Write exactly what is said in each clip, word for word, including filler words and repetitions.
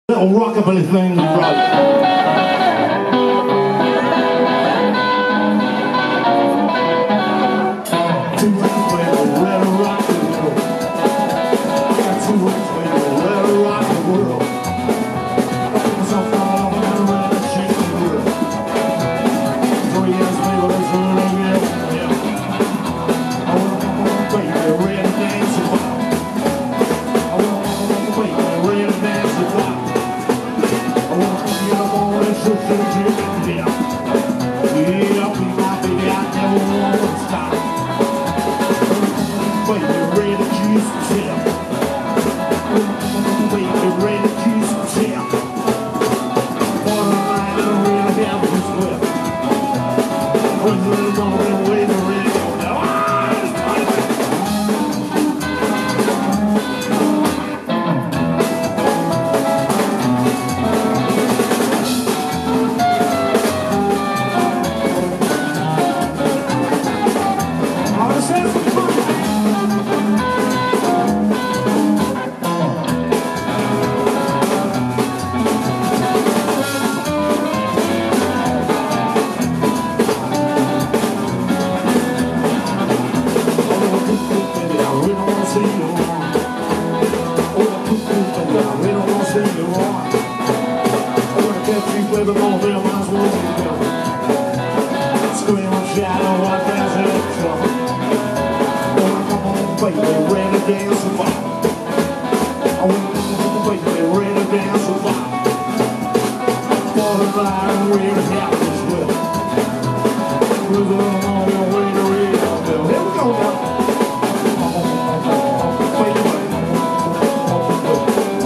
Little rockabilly thing, right? Two hands waving, let her rock the world. I got two hands waving, let her rock the world. I put myself all over and around and shake the world. Three hands waving, let's run it, yeah, yeah. I wanna come on, baby, ready to dance and pop. I wanna come on, baby, ready to dance and pop.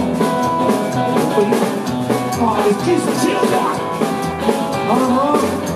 Keep the chill down. Uh-huh.